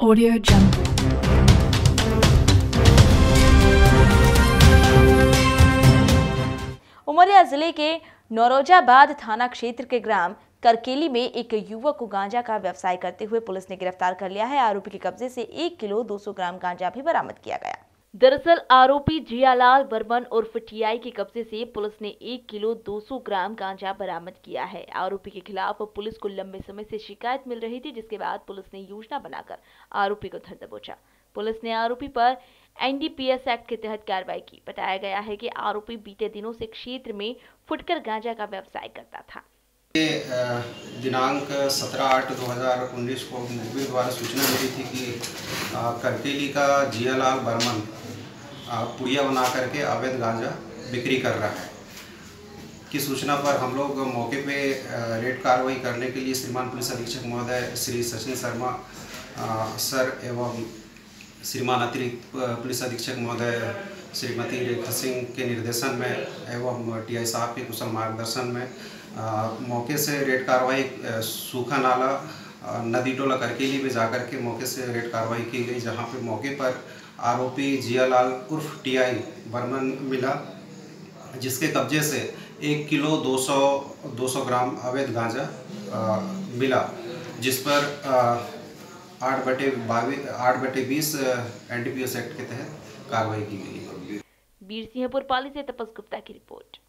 Audio Jungle। Umaria जिले के नौरोजाबाद थाना क्षेत्र के ग्राम करकेली में एक युवक को गांजा का व्यवसाय करते हुए पुलिस ने गिरफ्तार कर लिया है। आरोपी के कब्जे से 1 किलो 200 ग्राम गांजा भी बरामद किया गया। दरअसल आरोपी जियालाल बर्मन उर्फ टीआई के कब्जे से पुलिस ने 1 किलो 200 ग्राम गांजा बरामद किया है। आरोपी के खिलाफ पुलिस को लंबे समय से शिकायत मिल रही थी, जिसके बाद पुलिस ने योजना बनाकर आरोपी को धर दबोचा। पुलिस ने आरोपी पर एनडीपीएस एक्ट के तहत कार्रवाई की। बताया गया है कि आरोपी बीते दिनों से क्षेत्र में फुटकर गांजा का व्यवसाय करता था। दिनांक 17/8/2019 को मुखबिर द्वारा सूचना मिली थी कि करकेली का जियालाल बर्मन पुड़िया बना करके अवैध गांजा बिक्री कर रहा है की सूचना पर हम लोग मौके पे रेड कार्रवाई करने के लिए श्रीमान पुलिस अधीक्षक महोदय श्री सचिन शर्मा सर एवं श्रीमान अतिरिक्त पुलिस अधीक्षक महोदय श्रीमती रेखा सिंह के निर्देशन में एवं टीआई साहब के कुशल मार्गदर्शन में मौके से रेड कार्रवाई सूखा नाला नदी टोला करकेली में जाकर के मौके से रेड कार्रवाई की गई, जहां पे मौके पर आरोपी जियालाल उर्फ टीआई बर्मन मिला, जिसके कब्जे से 1 किलो 200 ग्राम अवैध गांजा मिला, जिस पर 8/20 एनडीपीएस एक्ट के तहत कार्रवाई की गई। बीरसिंहपुर पाली से तपस गुप्ता की रिपोर्ट।